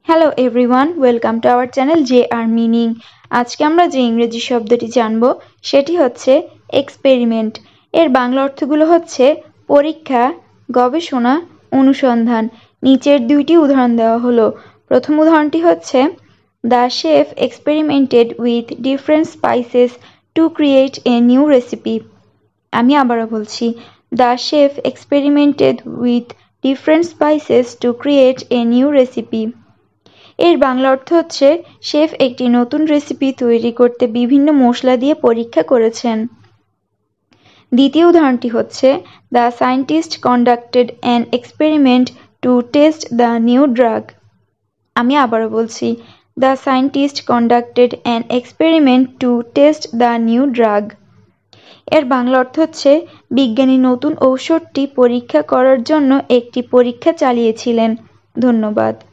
Hello everyone, welcome to our channel JR meaning. আজকে আমরা যে ইংরেজি শব্দটি জানব সেটি হচ্ছে এক্সপেরিমেন্ট। এর বাংলা অর্থগুলো হচ্ছে পরীক্ষা, গবেষণা, অনুসন্ধান। নিচের দুইটি উদাহরণ দেওয়া হলো। প্রথম উদাহরণটি হচ্ছে the chef experimented with different spices to create a new recipe. আমি আবারও বলছি, the chef experimented with different spices to create a new recipe. এর বাংলা অর্থ হচ্ছে শেফ একটি নতুন রেসিপি তৈরি করতে বিভিন্ন মশলা দিয়ে পরীক্ষা করেছেন। দ্বিতীয় উদাহরণটি হচ্ছে the scientist conducted an experiment to test the new drug. আমি আবারও বলছি, the scientist conducted an experiment to test the new drug. এর বাংলা অর্থ হচ্ছে বিজ্ঞানী নতুন ঔষধটি পরীক্ষা করার জন্য একটি পরীক্ষা চালিয়েছিলেন। ধন্যবাদ।